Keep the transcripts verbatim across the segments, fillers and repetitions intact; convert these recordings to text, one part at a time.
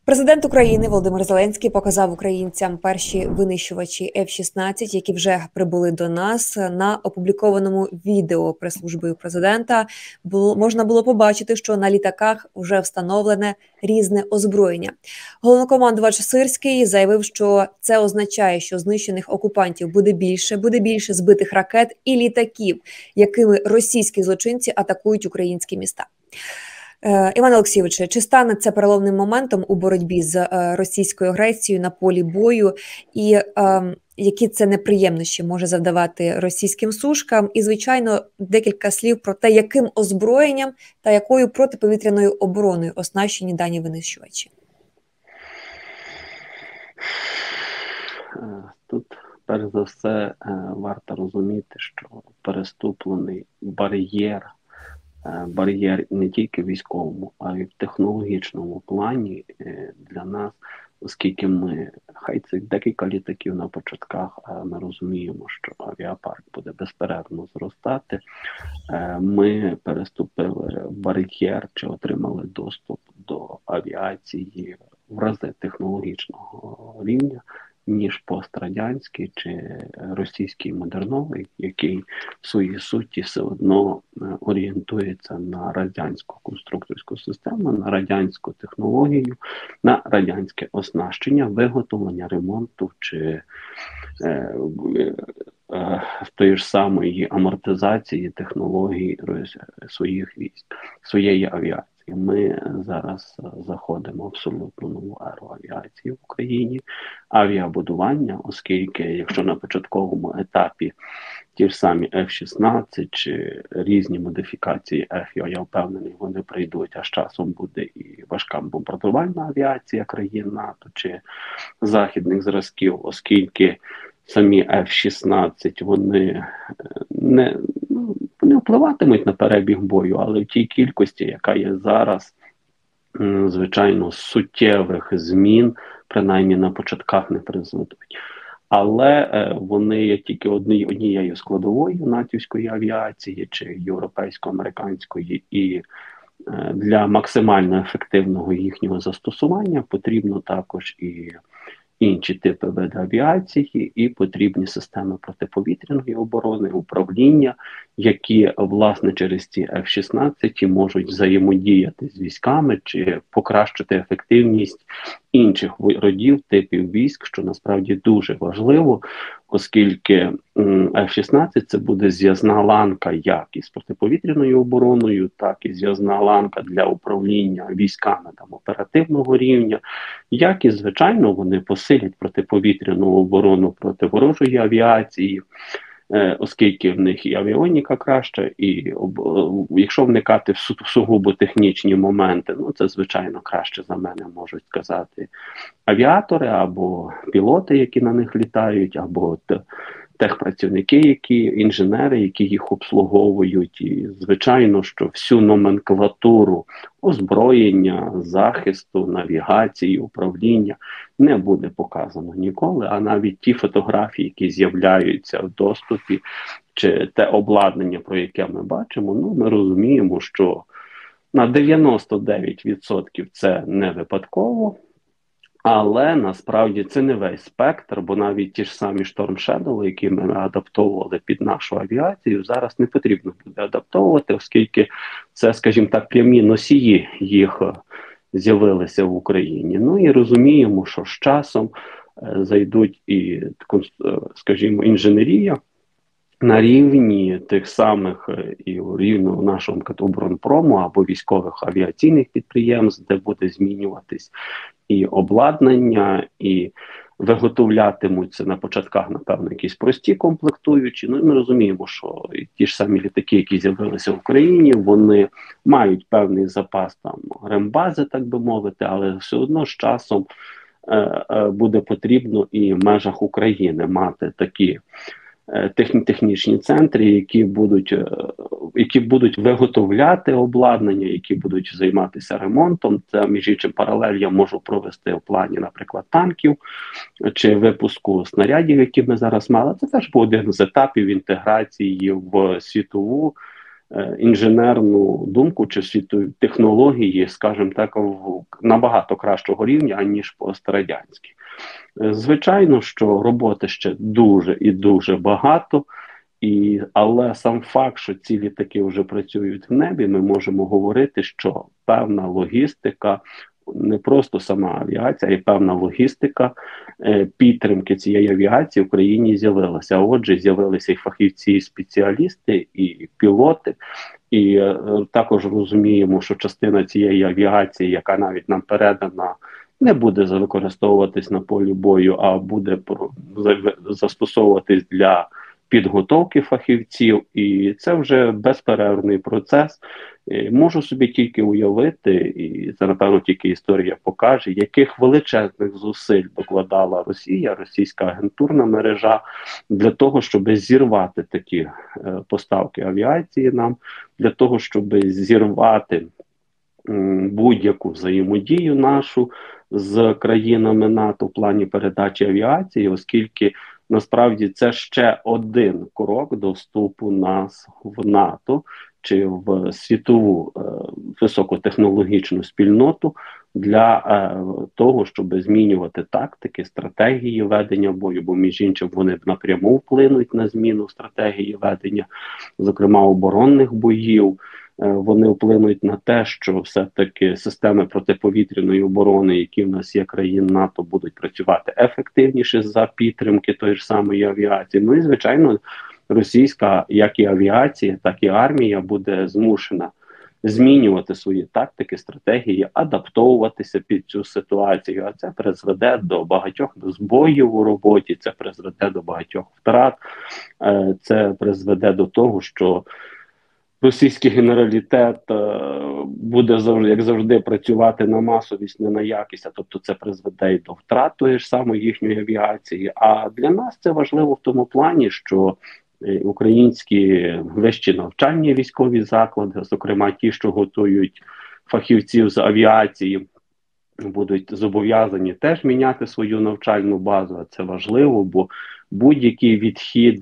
Президент України Володимир Зеленський показав українцям перші винищувачі еф шістнадцять, які вже прибули до нас. На опублікованому відео прес-службою президента було, можна було побачити, що на літаках вже встановлене різне озброєння. Головнокомандувач Сирський заявив, що це означає, що знищених окупантів буде більше, буде більше збитих ракет і літаків, якими російські злочинці атакують українські міста. Іван Олексійовичу, чи стане це переломним моментом у боротьбі з е, російською агресією на полі бою, і е, які це неприємності може завдавати російським сушкам? І, звичайно, декілька слів про те, яким озброєнням та якою протиповітряною обороною оснащені дані винищувачі. Тут, перш за все, варто розуміти, що переступлений бар'єр, бар'єр не тільки в військовому, а й в технологічному плані для нас, оскільки ми, хай це декілька літаків на початках, а ми розуміємо, що авіапарк буде безперервно зростати, ми переступили бар'єр чи отримали доступ до авіації в рази технологічного рівня, ніж пострадянський чи російський модерновий, який в своїй суті все одно орієнтується на радянську конструкторську систему, на радянську технологію, на радянське оснащення, виготовлення, ремонту чи е, е, тої ж самої амортизації технологій своїх військ, своєї авіації. Ми зараз заходимо в абсолютно нову еру авіації в Україні, авіабудування, оскільки якщо на початковому етапі ті ж самі еф шістнадцять чи різні модифікації еф, я впевнений, вони прийдуть, а з часом буде і важка бомбардувальна авіація країн НАТО чи західних зразків, оскільки самі еф шістнадцять, вони не, ну, не впливатимуть на перебіг бою, але в тій кількості, яка є зараз, звичайно, суттєвих змін, принаймні на початках, не призведуть. Але е, вони є тільки одні, однією складовою натівської авіації чи європейсько-американської, і е, для максимально ефективного їхнього застосування потрібно також і інші типи види авіації, і потрібні системи протиповітряної оборони, управління, які, власне, через ці еф шістнадцять можуть взаємодіяти з військами чи покращити ефективність інших родів, типів військ, що насправді дуже важливо, оскільки еф шістнадцять це буде зв'язна ланка як із протиповітряною обороною, так і зв'язна ланка для управління військами там оперативного рівня, як і, звичайно, вони посилять протиповітряну оборону проти ворожої авіації, оскільки в них і авіоніка краща, і якщо вникати в сугубо технічні моменти, ну це, звичайно, краще за мене можуть сказати авіатори або пілоти, які на них літають, або техпрацівники, які, інженери, які їх обслуговують. І, звичайно, що всю номенклатуру озброєння, захисту, навігації, управління не буде показано ніколи, а навіть ті фотографії, які з'являються в доступі, чи те обладнання, про яке ми бачимо, ну, ми розуміємо, що на дев'яносто дев'ять відсотків це не випадково, але насправді це не весь спектр, бо навіть ті ж самі Storm Shadow, які ми адаптовували під нашу авіацію, зараз не потрібно буде адаптовувати, оскільки це, скажімо так, прямі носії їх з'явилися в Україні. Ну і розуміємо, що з часом е, зайдуть і, скажімо, інженерія на рівні тих самих і рівно нашого оборонпрому або військових авіаційних підприємств, де буде змінюватись і обладнання, і виготовлятимуться на початках, напевно, якісь прості комплектуючі. Ну і ми розуміємо, що ті ж самі літаки, які з'явилися в Україні, вони мають певний запас там рембази, так би мовити, але все одно з часом е, е, буде потрібно і в межах України мати такі технічні центри, які будуть, які будуть виготовляти обладнання, які будуть займатися ремонтом. Це, між іншим, паралель я можу провести в плані, наприклад, танків чи випуску снарядів, які ми зараз мали. Це теж був один з етапів інтеграції в світову інженерну думку чи світові технології, скажімо так, в набагато кращого рівня, аніж пострадянські. Звичайно, що роботи ще дуже і дуже багато, і, але сам факт, що ці літаки вже працюють в небі, ми можемо говорити, що певна логістика, не просто сама авіація, а й певна логістика е, підтримки цієї авіації в Україні з'явилася. А отже, з'явилися і фахівці, і спеціалісти, і пілоти. І е, також розуміємо, що частина цієї авіації, яка навіть нам передана, не буде використовуватись на полі бою, а буде застосовуватись для підготовки фахівців, і це вже безперервний процес. Можу собі тільки уявити, і це, напевно, тільки історія покаже, яких величезних зусиль докладала Росія, російська агентурна мережа для того, щоб зірвати такі е, поставки авіації нам, для того, щоб зірвати будь-яку взаємодію нашу з країнами НАТО в плані передачі авіації, оскільки насправді це ще один крок до вступу нас в НАТО чи в світову е, високотехнологічну спільноту для е, того, щоб змінювати тактики, стратегії ведення бою, бо між іншим вони напряму вплинуть на зміну стратегії ведення, зокрема оборонних боїв. Вони вплинуть на те, що все-таки системи протиповітряної оборони, які в нас є країн НАТО, будуть працювати ефективніше за підтримки тої ж самої авіації. Ну і, звичайно, російська, як і авіація, так і армія буде змушена змінювати свої тактики, стратегії, адаптовуватися під цю ситуацію. А це призведе до багатьох збоїв у роботі, це призведе до багатьох втрат, це призведе до того, що російський генералітет е, буде завжди, як завжди, працювати на масовість, не на якість, а тобто це призведе і до втрат тої ж самої їхньої авіації. А для нас це важливо в тому плані, що е, українські вищі навчальні військові заклади, зокрема ті, що готують фахівців з авіації, будуть зобов'язані теж міняти свою навчальну базу. А це важливо, бо будь-який відхід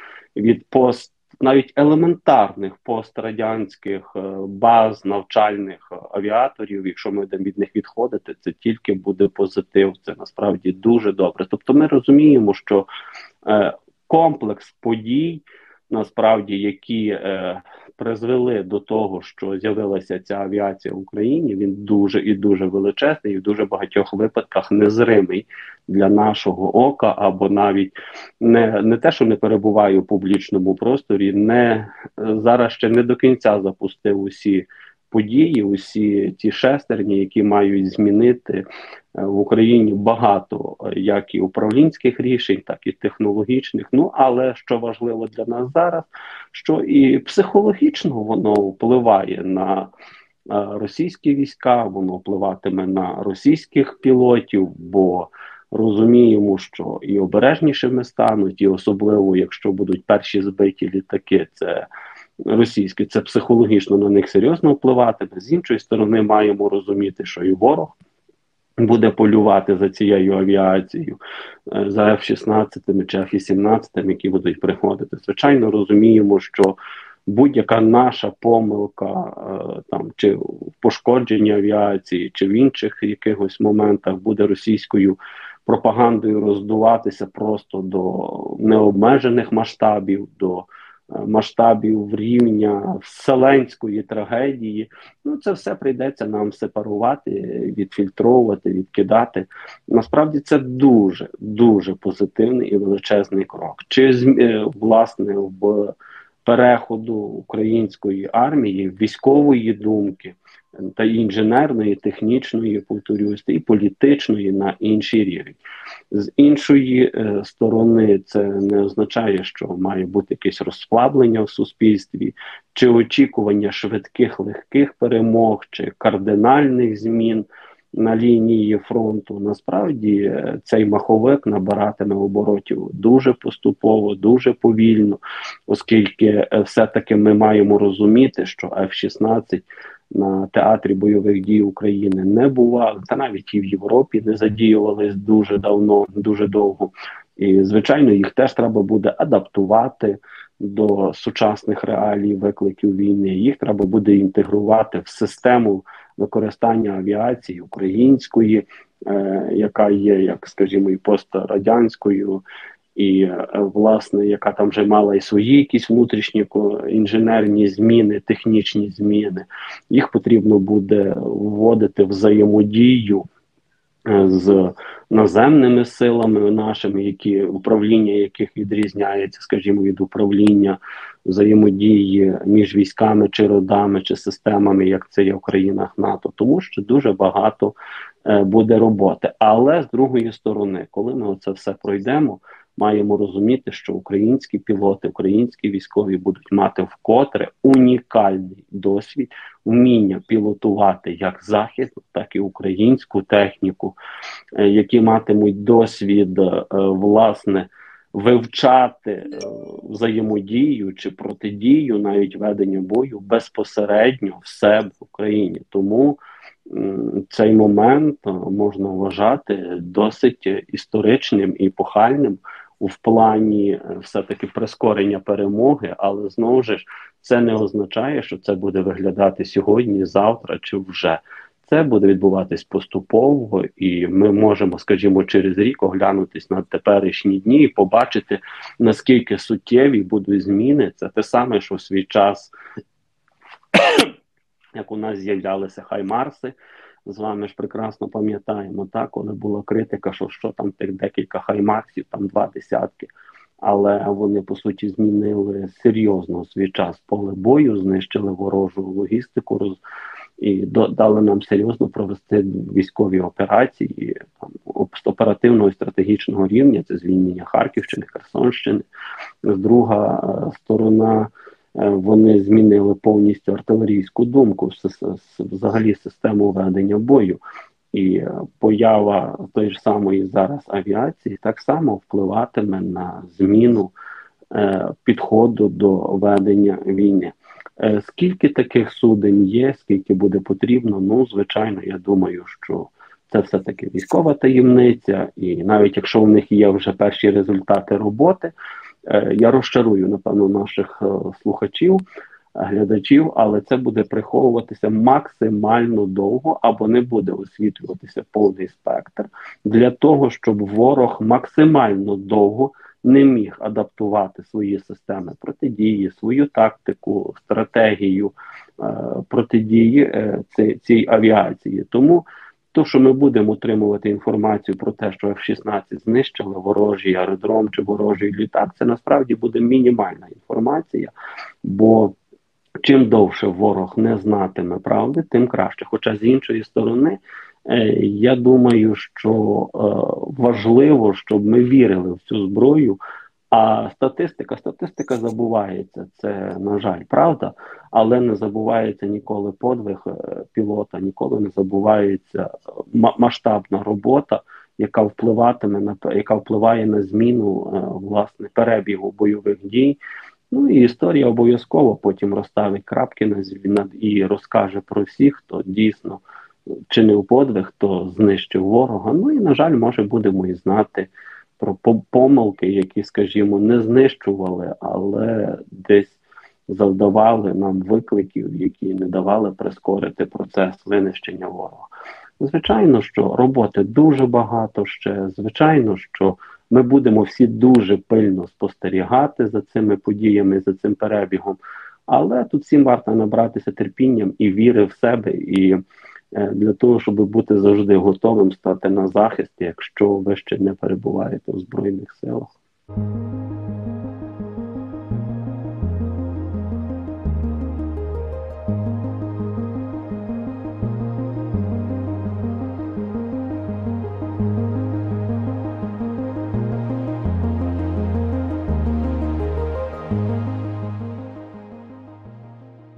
від пост навіть елементарних пострадянських баз навчальних авіаторів, якщо ми будемо від них відходити, це тільки буде позитив, це насправді дуже добре. Тобто ми розуміємо, що е, комплекс подій, насправді, які е, призвели до того, що з'явилася ця авіація в Україні, він дуже і дуже величезний, і в дуже багатьох випадках незримий для нашого ока, або навіть не, не те, що не перебуває у публічному просторі, не, зараз ще не до кінця запустив усі події, усі ті шестерні, які мають змінити в Україні багато як і управлінських рішень, так і технологічних. Ну, але що важливо для нас зараз, що і психологічно воно впливає на російські війська, воно впливатиме на російських пілотів, бо розуміємо, що і обережнішими стануть, і особливо, якщо будуть перші збиті літаки, це російські, це психологічно на них серйозно впливатиме. З іншої сторони, маємо розуміти, що і ворог буде полювати за цією авіацією, за еф шістнадцять чи еф вісімнадцять, які будуть приходити. Звичайно, розуміємо, що будь-яка наша помилка там, чи в пошкодженні авіації, чи в інших якихось моментах буде російською пропагандою роздуватися просто до необмежених масштабів, до масштабів рівня вселенської трагедії. Ну, це все прийдеться нам сепарувати, відфільтровувати, відкидати. Насправді це дуже, дуже позитивний і величезний крок. Чи, власне, в переходу української армії, військової думки, та інженерної, технічної, повторюсь, і політичної на інший рівень. З іншої е, сторони, це не означає, що має бути якесь розслаблення в суспільстві, чи очікування швидких, легких перемог, чи кардинальних змін на лінії фронту. Насправді, е, цей маховик набиратиме оборотів дуже поступово, дуже повільно, оскільки е, все-таки ми маємо розуміти, що еф шістнадцять на театрі бойових дій України не бували, та навіть і в Європі не задіювались дуже давно, дуже довго. І, звичайно, їх теж треба буде адаптувати, до сучасних реалій викликів війни. Їх треба буде інтегрувати в систему використання авіації української, е, яка є, як скажімо, і пострадянською, і е, власне, яка там вже мала і свої якісь внутрішні інженерні зміни, технічні зміни. Їх потрібно буде вводити в взаємодію з наземними силами нашими, які управління яких відрізняється, скажімо, від управління взаємодії між військами чи родами, чи системами, як це є в країнах НАТО, тому що дуже багато е, буде роботи. Але з другої сторони, коли ми оце все пройдемо, маємо розуміти, що українські пілоти, українські військові будуть мати вкотре унікальний досвід, вміння пілотувати як західну, так і українську техніку, е, які матимуть досвід, е, власне, вивчати е, взаємодію чи протидію, навіть ведення бою безпосередньо в себе в Україні. Тому м, цей момент е, можна вважати досить історичним і епохальним в плані е, все-таки прискорення перемоги, але знову ж це не означає, що це буде виглядати сьогодні, завтра чи вже. Це буде відбуватись поступово, і ми можемо, скажімо, через рік оглянутись на теперішні дні і побачити, наскільки суттєві будуть зміни. Це те саме, що в свій час, як у нас з'являлися хаймарси, з вами ж прекрасно пам'ятаємо, так, коли була критика, що що там тих декілька хаймарсів, там два десятки, але вони, по суті, змінили серйозно в свій час поле бою, знищили ворожу логістику, роз... і до, дали нам серйозно провести військові операції там, оперативного і стратегічного рівня, це звільнення Харківщини, Херсонщини. Друга е, сторона, е, вони змінили повністю артилерійську думку, с, с, взагалі систему ведення бою. І е, поява тої ж самої зараз авіації так само впливатиме на зміну е, підходу до ведення війни. Скільки таких суден є, скільки буде потрібно, ну, звичайно, я думаю, що це все-таки військова таємниця, і навіть якщо в них є вже перші результати роботи, я розчарую, напевно, наших слухачів, глядачів, але це буде приховуватися максимально довго, або не буде освітлюватися повний спектр, для того, щоб ворог максимально довго не міг адаптувати свої системи протидії, свою тактику, стратегію е, протидії е, цій, цій авіації. Тому то, що ми будемо отримувати інформацію про те, що еф шістнадцять знищили ворожий аеродром чи ворожий літак, це насправді буде мінімальна інформація, бо чим довше ворог не знатиме правди, тим краще. Хоча з іншої сторони, я думаю, що е, важливо, щоб ми вірили в цю зброю, а статистика, статистика забувається, це, на жаль, правда, але не забувається ніколи подвиг е, пілота, ніколи не забувається масштабна робота, яка впливатиме на яка впливає на зміну е, власне перебігу бойових дій. Ну і історія обов'язково потім розставить крапки на над і розкаже про всіх, хто дійсно чинив подвиг, хто знищив ворога. Ну і, на жаль, може будемо і знати про помилки, які, скажімо, не знищували, але десь завдавали нам викликів, які не давали прискорити процес винищення ворога. Звичайно, що роботи дуже багато ще, звичайно, що ми будемо всі дуже пильно спостерігати за цими подіями, за цим перебігом, але тут всім варто набратися терпінням і віри в себе, і для того, щоб бути завжди готовим стати на захист, якщо ви ще не перебуваєте у Збройних силах.